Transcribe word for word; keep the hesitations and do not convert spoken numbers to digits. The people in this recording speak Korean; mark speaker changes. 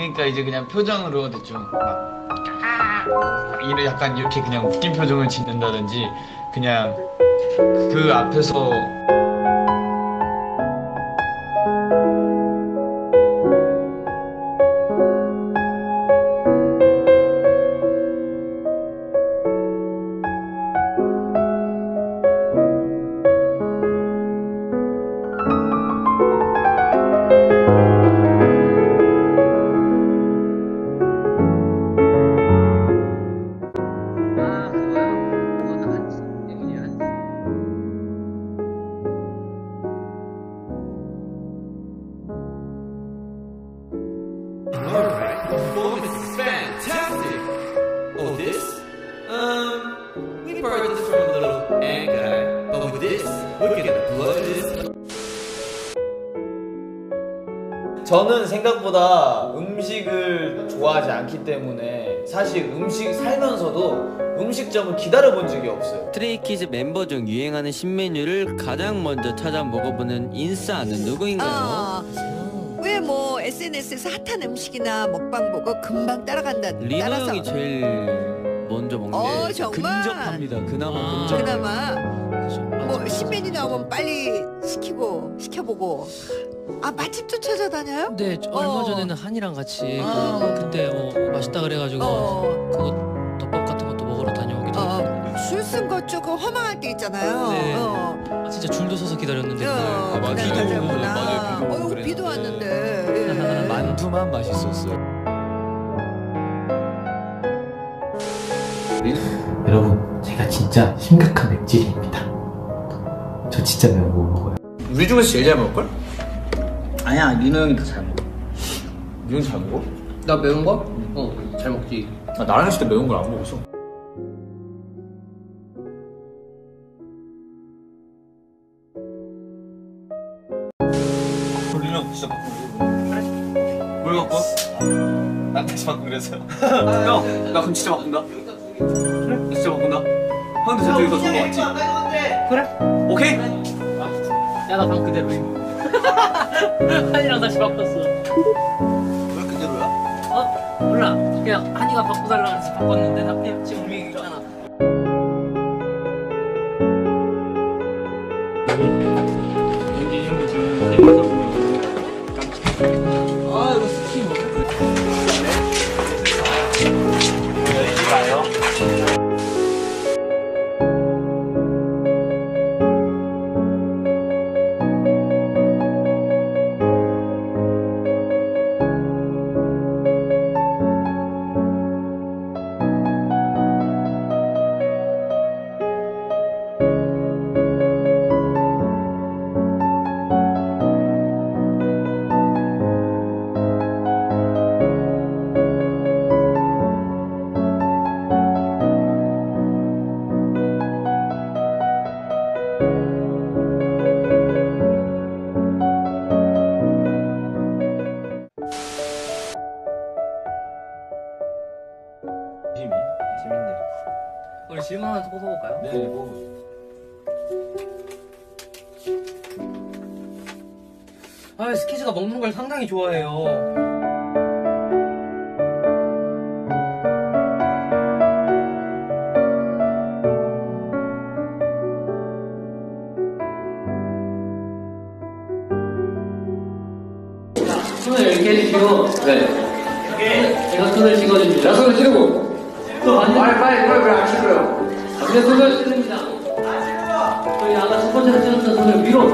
Speaker 1: 그러니까 이제 그냥 표정으로 대충 막 이런 약간 이렇게 그냥 웃긴 표정을 짓는다든지 그냥 그 앞에서
Speaker 2: Performance is fantastic. Oh, this? Um, we borrowed this from a little ant guy. But with this, we're gonna blow this.
Speaker 3: 저는 생각보다 음식을 좋아하지 않기 때문에 사실 음식 살면서도 음식점을 기다려 본 적이 없어요.
Speaker 4: 스트레이키즈 멤버 중 유행하는 신메뉴를 가장 먼저 찾아 먹어보는 인싸는 누구인가요?
Speaker 5: 어, 왜 뭐 에스엔에스에서 핫한 음식이나 먹방 보고 금방 따라간다.
Speaker 4: 리노
Speaker 5: 따라서.
Speaker 4: 형이 제일 먼저 먹는
Speaker 5: 어,
Speaker 4: 게
Speaker 5: 정말?
Speaker 4: 근접합니다. 그나마
Speaker 5: 아,
Speaker 4: 근접.
Speaker 5: 그나마
Speaker 4: 그렇죠.
Speaker 5: 뭐
Speaker 4: 맞아요.
Speaker 5: 신메뉴 나오면 빨리 시키고 시켜보고. 아, 맛집도 찾아다녀요?
Speaker 6: 네,
Speaker 5: 어.
Speaker 6: 얼마 전에는 한이랑 같이
Speaker 5: 아.
Speaker 6: 그, 그때 어, 맛있다 그래가지고
Speaker 5: 어.
Speaker 6: 그거 덮밥 같은 것도 먹으러 다녀오기도 하고.
Speaker 5: 어, 줄 쓴 거 조금 허망할 때 있잖아요.
Speaker 6: 네.
Speaker 5: 어.
Speaker 6: 아, 진짜 줄도 서서 기다렸는데
Speaker 5: 어,
Speaker 6: 그날.
Speaker 3: 맞아요.
Speaker 5: 그날
Speaker 3: 비도 오고,
Speaker 5: 가셨구나.
Speaker 3: 맞아요. 비도 오고
Speaker 5: 어,
Speaker 3: 그랬는데.
Speaker 5: 비도 왔는데. 예.
Speaker 3: 만두만 맛있었어요.
Speaker 7: 여러분, 제가 진짜 심각한 맵찔입니다. 저 진짜 매운 거 못 먹어요.
Speaker 3: 우리 중에서 제일 잘 먹을걸?
Speaker 1: 아니야 리노 형이 더 잘 먹어.
Speaker 3: 이건 잘 먹어?
Speaker 6: 나 매운 거? 어, 잘 먹지.
Speaker 3: 나 나랑 했을 때 매운 걸 안 먹었어. 리노 진짜 바꾸고 그래? 뭘 바꿔? 난 다시 바꾸기로 했어요. 형, 나 그럼 진짜 바꾼다. 그래? 나 진짜 바꾼다. 형도 저쪽이 더 좋은 거 같지? 그래? 오케이?
Speaker 6: 야, 나 방 그대로 해. 한이랑 다시 바꿨어.
Speaker 3: 왜 그대로야?
Speaker 6: 어? 몰라. 그냥 한이가 바꿔달라고 해서 바꿨는데 나 그냥 지금 분위기 있잖아.
Speaker 3: 아, 이거 스킨 먹을
Speaker 4: 재밌네.
Speaker 6: 우리 질문 하나 더 뽑아볼까요?
Speaker 3: 네, 뭐.
Speaker 6: 아, 스키즈가 먹는 걸 상당히 좋아해요. 손을 이렇게 해주시고, 네. 제가 손을 찍어줍니다. 손을 찍고, 또 빨리, 빨리, 빨리, 빨리 안 찍어요. 이제 손을 찍습니다. 저희 아까 첫 번째로 찍었던 손을 위로.